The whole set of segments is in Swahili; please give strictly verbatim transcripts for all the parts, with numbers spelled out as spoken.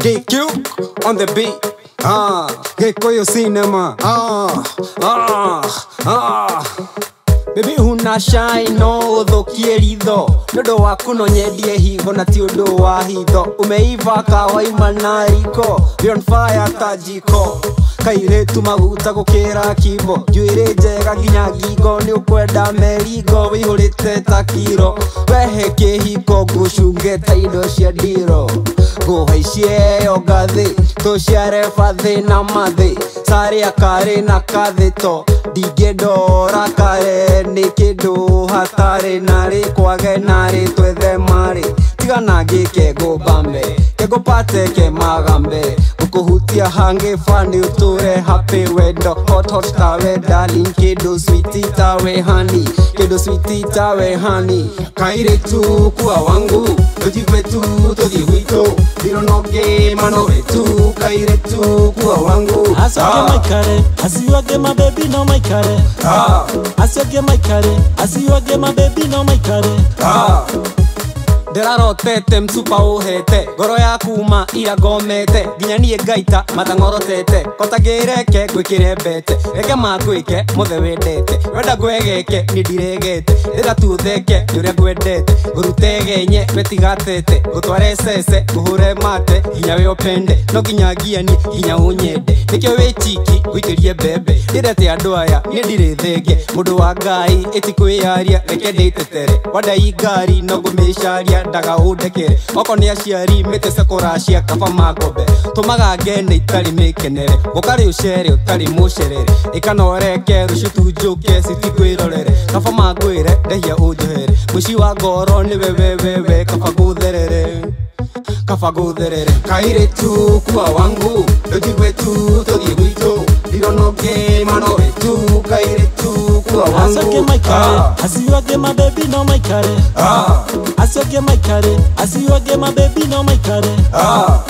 D Q on the beat. Ah, Gikuyu cinema. Ah, ah, ah. Baby huna shine no thokie ritho ndodo waku no nyendie higo na ti undu wa hitho umeiva kawaima na riko you're on fire tajiko kairetu maguta gukira kimbo njuire njega nginya ngingo ni ukwenda merigo wihurite ta kiro wehe kihiko ngucunge ta indo cia ndiro nguhaicie yo ngathi tuciare bathi na mathi saria kare na kathito ndingĩndora kare nĩ kĩndũ hatarĩ narĩ kwage narĩ twethe marĩ tigana ngĩke ngũmbambe kengũpate ke magambe gũkũhutia hangĩ bani ũtũre happy wendo hot hot tawe darling kĩndũ sweet tawe honey kĩndũ sweet tawe honey kairĩtu kwa wangu tũjigwe tu tũthiĩ gwitũ ndironoge mano wetu kairĩtu kwa wangu Asoke my kare, as you get my baby no my kare. Ah, as you get my kare, as you get my baby no my kare. Ah. Ndirarotete msupa uhete ngoro yakuma ira ngomete nginya nie ngaita matangorotete kotagireke gwikire mbete reke magwike muthe wendete wenda gwegeke ni ndiregete ndira tutheke uria gwendete ngurutegenye wetigatete gutware sese nguhure mate nginya we opende no nginya ngiani nginya unyende nikyo wechiki gwikirie mbembe ndirete andu aya ni ndirithenge mundu wa ngai etikwiyaria reke nditetere wanda igari no ngumisharia ndaga udekere oko ni aciari mite sekoracia kaba magombe tumaga ngene itari mikenere gukari ucere utari mucerere ikanoreke rucutu njuke citikwirorere kaba magwire ndehia unjohere muci wa ngoro ni wewe wewe kaba gutherere kaba gutherere kairitu kwa wangu ndujigwe tu tuthie gwitu ndironoge mano wetu kairitu kwa wangu Asoke my kare, as you get my baby no my kare. Ah, as you get my kare, as you get my baby no my kare. Ah.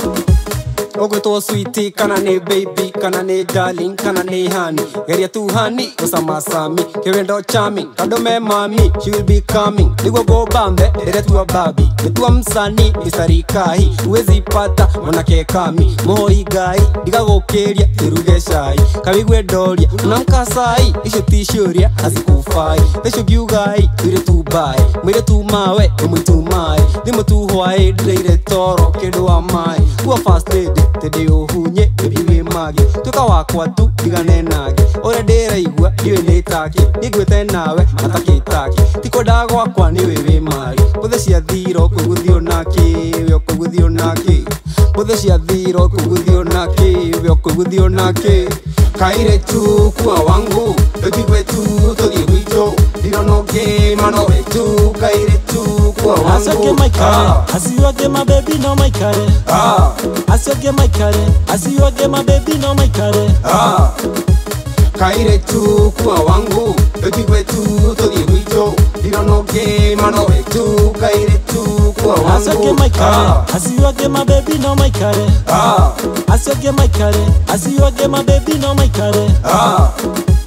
Ogwetwo sweetie kana ni baby kana ni darling kana ni honey geria tu honey usama sami kewendo charming kado me mami she will be coming nigwo go bambe ere tu babi tu msani isarikahi uwezi pata mwanake kami moi gai digagokeria tiruge shai kabigwe doria unamkasai isho tishuria azikufai tesho gyugai ire tu bai mwire tu mawe mwitu mai dimo tu hwae dire toro kedo amai tu fast lady tede ohunye bibi magi tuka wakwa tu digane nage ore ndera igwa ndiwe nitake nigwete nawe atakitake tiko ndagwa kwa ni wewe magi buthe cia thiro kuguthio naki we kuguthio naki buthe cia thiro kuguthio naki we kuguthio naki kairitu kwa wangu ndujigwe tu tuthie gwitu ndironoge mano wetu kairitu kwa wangu Asoke my kare, as you get my baby no my kare. Ah, as you get my kare, as you get my baby no my kare. Ah, kairetu kwa wangu ndujigwe tu tuthie gwitu ndironoge mano wetu kairetu kwa wangu Asoke my kare, as you get my baby no my kare. Ah, as you get my kare, as you get my baby no my kare. Ah.